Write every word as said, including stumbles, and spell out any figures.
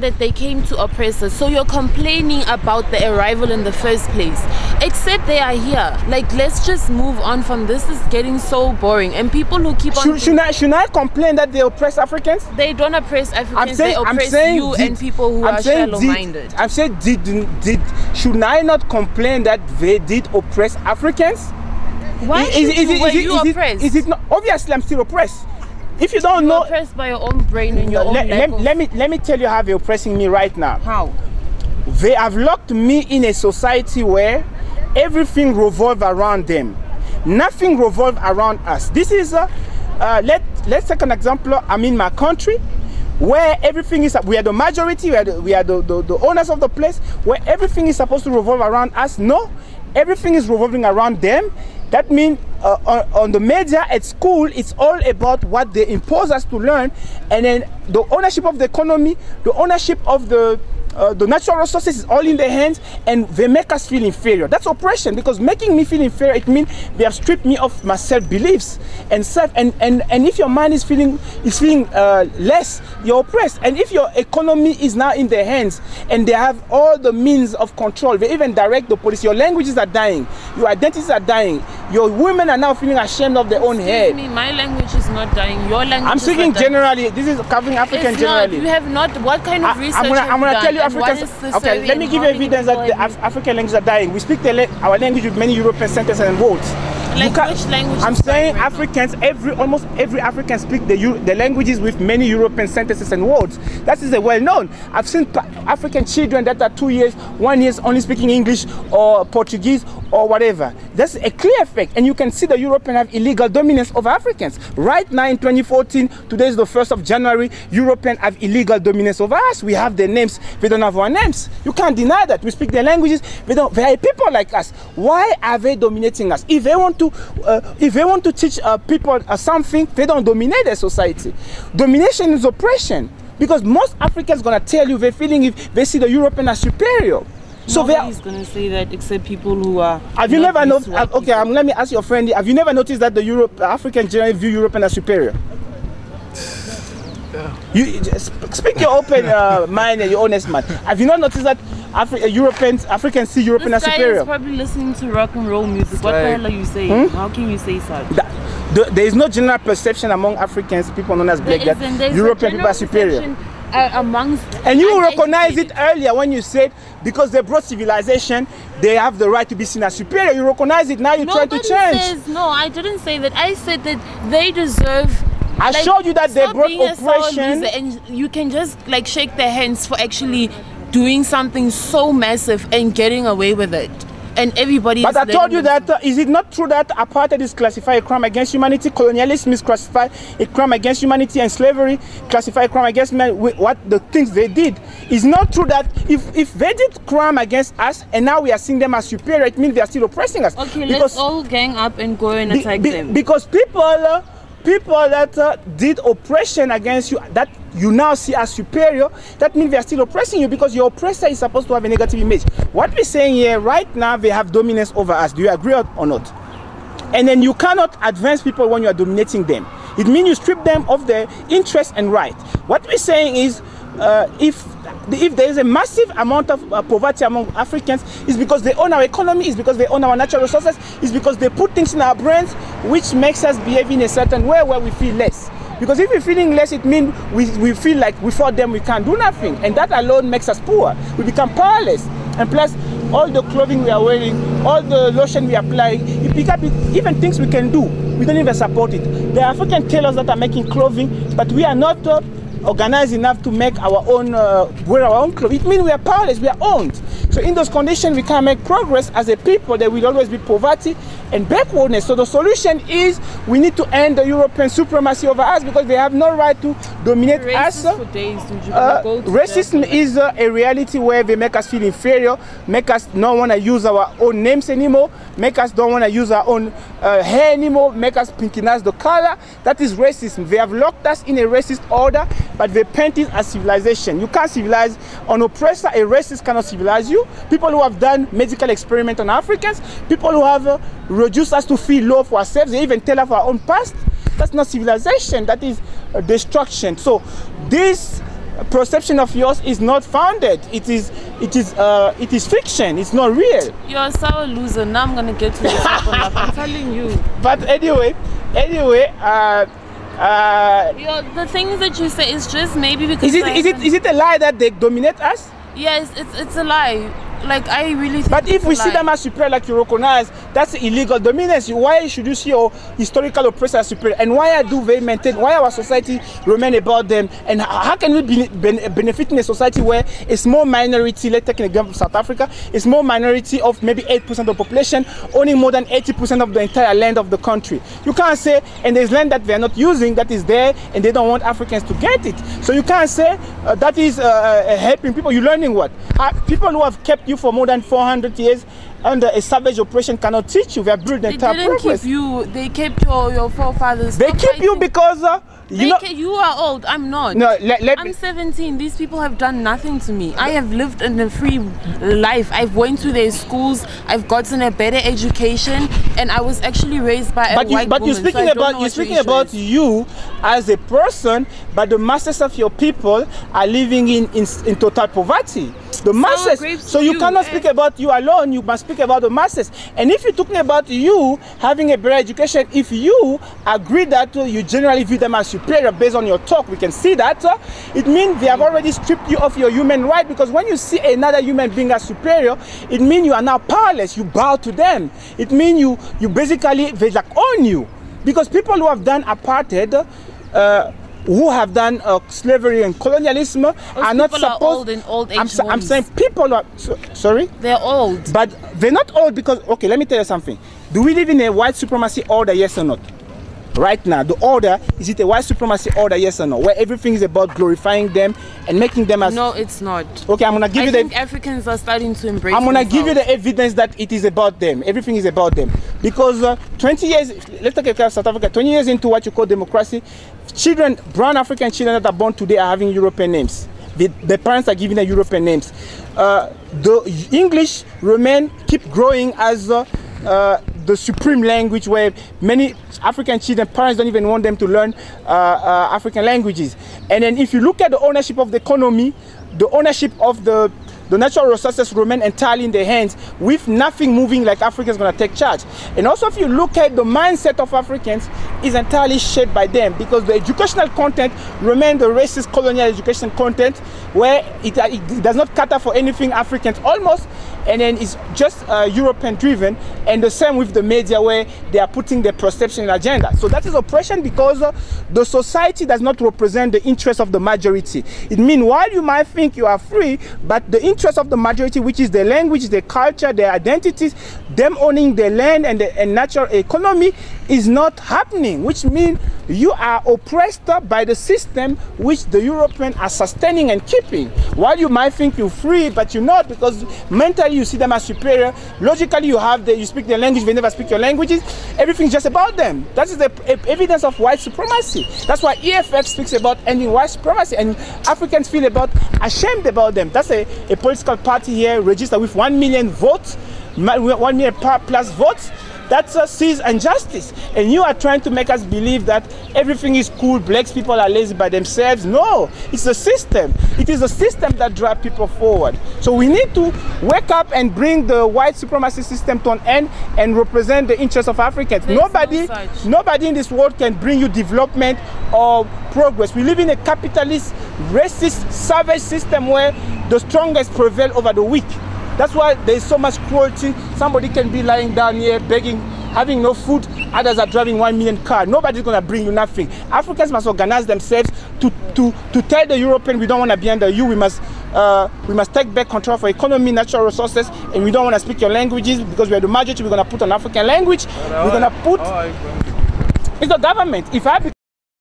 that they came to oppress us. So you're complaining about the arrival in the first place. Except they are here. Like, let's just move on from this. Is getting so boring. And people who keep on... Should, should, I, should I complain that they oppress Africans? They don't oppress Africans. I'm saying, they oppress I'm saying you did, and people who I'm are shallow-minded. I'm saying, did, did, should I not complain that they did oppress Africans? Why is, should is, is, you? is, Were is, you is, oppressed? It, is it not? Obviously, I'm still oppressed. If you don't You're know... oppressed by your own brain and your let, own let, let, me, let me tell you how they're oppressing me right now. How? They have locked me in a society where everything revolves around them. Nothing revolves around us. This is, uh, uh, let, let's take an example. I'm in my country where everything is, we are the majority, we are the, we are the, the, the owners of the place, where everything is supposed to revolve around us. No, everything is revolving around them. That means uh, on, on the media at school, it's all about what they impose us to learn, and then the ownership of the economy, the ownership of the uh, the natural resources is all in their hands, and they make us feel inferior. That's oppression, because making me feel inferior, it means they have stripped me of my self-beliefs and self. And and and if your mind is feeling is feeling uh, less, you're oppressed. And if your economy is now in their hands and they have all the means of control, they even direct the police. Your languages are dying, your identities are dying. Your women are now feeling ashamed of their own Excuse head. me, my language is not dying. Your language I'm is speaking not dying. generally. This is covering African It's generally. Not. You have not. What kind of I, research I'm gonna, have I'm gonna you tell you done? Africans. Okay, let me give you evidence that the Af African languages are dying. We speak the our language with many European sentences and words. Like which language? I'm saying right Africans. now? Every almost every African speak the the languages with many European sentences and words. That is a well known. I've seen African children that are two years, one years only speaking English or Portuguese or whatever. That's a clear effect, and you can see the Europeans have illegal dominance over Africans. Right now in twenty fourteen, today is the first of January, Europeans have illegal dominance over us. We have their names, they don't have our names. You can't deny that. We speak their languages, they don't. They are people like us. Why are they dominating us? If they want to, uh, if they want to teach uh, people uh, something, they don't dominate their society. Domination is oppression, because most Africans gonna tell you they're feeling if they see the European as superior. So nobody's gonna say that except people who are. Have you never noticed? Uh, okay, um, let me ask your friend. Have you never noticed that the Europe, African generally view European as superior? Yeah. You just speak your open uh, mind and your honest man. Have you not noticed that Afri Europeans, Africans see European this as superior? This guy is probably listening to rock and roll music. What the hell are you saying? Hmm? How can you say such? That, the, there is no general perception among Africans, people known as black, that European people are superior. Uh, amongst and you recognize it earlier when you said because they brought civilization, they have the right to be seen as superior. You recognize it now. You try to change. Says, no, I didn't say that. I said that they deserve. I like, showed you that they brought oppression, and you can just like shake their hands for actually doing something so massive and getting away with it. And everybody but I told you that uh, is it not true that apartheid is classified a crime against humanity, colonialism is classified a crime against humanity, and slavery classified a crime against men? What the things they did is not true. That if if they did crime against us and now we are seeing them as superior, it means they are still oppressing us. Okay, because, let's all gang up and go and attack be, be, them. Because people uh, people that uh, did oppression against you, that you now see as superior, that means they are still oppressing you, because your oppressor is supposed to have a negative image. What we're saying here right now, they have dominance over us. Do you agree or not? And then you cannot advance people when you are dominating them. It means you strip them of their interest and right. What we're saying is uh, if if there is a massive amount of uh, poverty among Africans, it's because they own our economy, it's because they own our natural resources, it's because they put things in our brains which makes us behave in a certain way where we feel less. Because if we're feeling less, it means we, we feel like without them we can't do nothing. And that alone makes us poor. We become powerless. And plus, all the clothing we are wearing, all the lotion we apply, it becomes even things we can do, we don't even support it. There are African tailors that are making clothing, but we are not uh, organized enough to make our own, uh, wear our own clothes. It means we are powerless, we are owned. So in those conditions, we can't make progress as a people. There will always be poverty and backwardness. So the solution is we need to end the European supremacy over us, because they have no right to dominate us. For days, uh, racism is uh, a reality where they make us feel inferior, make us not want to use our own names anymore, make us don't want to use our own uh, hair anymore, make us pinkize the color. That is racism. They have locked us in a racist order, but they paint it as civilization. You can't civilize an oppressor. A racist cannot civilize you. People who have done medical experiments on Africans, people who have uh, reduced us to feel low for ourselves, they even tell us our own past. That's not civilization, that is uh, destruction. So this perception of yours is not founded. It is, it is, uh, it is fiction. It's not real. You're a sour loser. Now I'm gonna get to the second lap. I'm telling you. But anyway, anyway, uh, uh, Yo, the things that you say is just maybe because. is it, is it, is it a lie that they dominate us? Yes, it's it's a lie. Like, I really think. But if we see lie. them as superior, like you recognize, that's illegal dominance. Why should you see your historical oppressor as superior? And why do they maintain, why our society remain about them? And how can we be, benefit in a society where a small minority, let's take an example of South Africa, a small minority of maybe eight percent of the population, owning more than eighty percent of the entire land of the country? You can't say, and there's land that they're not using that is there, and they don't want Africans to get it. So you can't say uh, that is uh, helping people. You're learning what? Uh, people who have kept you for more than four hundred years under a savage oppression cannot teach you. They have built the entire They didn't progress. keep you. They kept your your forefathers. They Stop keep you fighting. because uh, you They know. ca- you are old. I'm not. No, let, let I'm me. seventeen. These people have done nothing to me. I have lived in a free life. I've went to their schools. I've gotten a better education, and I was actually raised by a But you, white but woman. you're speaking so I don't know about you're what your speaking issue about is. you as a person, but the masses of your people are living in in, in total poverty. The masses. grapes So for you you, cannot eh? speak about you alone. You must speak about the masses. And if you're talking about you having a better education, if you agree that uh, you generally view them as superior based on your talk, we can see that. Uh, it means they have already stripped you of your human right, because when you see another human being as superior, it means you are now powerless. You bow to them. It means you you basically they like own you, because people who have done apartheid. Uh, who have done uh, slavery and colonialism Those are not people are supposed. old in old age I'm, sa- I'm homes. saying people are so, sorry, They're old. but they're not old because okay. Let me tell you something. Do we live in a white supremacy order? Yes or not? Right now, the order, is it a white supremacy order? Yes or no? Where everything is about glorifying them and making them as. No, it's not. Okay, I'm gonna give I you think the. Africans are starting to embrace. I'm gonna give you themselves. the evidence that it is about them. Everything is about them. Because uh, twenty years, let's take a case of South Africa, twenty years into what you call democracy, children, brown African children that are born today are having European names. The, the parents are giving them European names. Uh, the English remain, keep growing as uh, uh, the supreme language, where many African children, parents don't even want them to learn uh, uh, African languages. And then if you look at the ownership of the economy, the ownership of the the natural resources remain entirely in their hands, with nothing moving like Africans going to take charge. And also if you look at the mindset of Africans, is entirely shaped by them, because the educational content remain the racist colonial education content, where it, it does not cater for anything Africans almost, and then it's just uh, European driven. And the same with the media, where they are putting their perception agenda. So that is oppression, because uh, the society does not represent the interests of the majority. It means while you might think you are free, but the interest of the majority, which is their language, their culture, their identities, them owning their land and the and natural economy, is not happening, which means you are oppressed by the system which the Europeans are sustaining and keeping. While you might think you're free, but you're not, because mentally you see them as superior. Logically you have the, you speak their language, they never speak your languages. Everything's just about them. That is the evidence of white supremacy. That's why E F F speaks about ending white supremacy, and Africans feel about ashamed about them. That's a, a political party here registered with one million votes, one million plus votes, that uh, sees injustice. And you are trying to make us believe that everything is cool, black people are lazy by themselves. No, it's the system. It is the system that drives people forward. So we need to wake up and bring the white supremacy system to an end and represent the interests of Africans. There's Nobody, no such. nobody in this world can bring you development or progress. We live in a capitalist, racist, savage system where the strongest prevail over the weak. That's why there is so much cruelty. Somebody can be lying down here begging, having no food. Others are driving one million cars. Nobody's going to bring you nothing. Africans must organize themselves to, to, to tell the European, we don't want to be under you. We must, uh, we must take back control for economy, natural resources, and we don't want to speak your languages, because we are the majority. We're going to put an African language. We're going to put... It's the government. If I become